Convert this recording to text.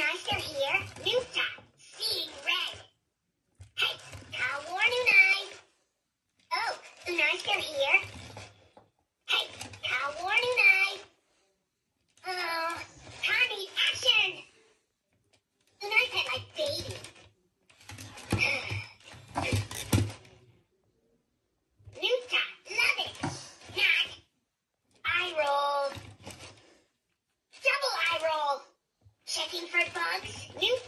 nice they're here. New top, seeing red. Hey, how war new night. Oh, the nice they're here. Hey, how war new night. Oh, Connie, action. The nice had like baby. New top, love it. Not. Eye roll. Double eye roll. Checking for bugs. New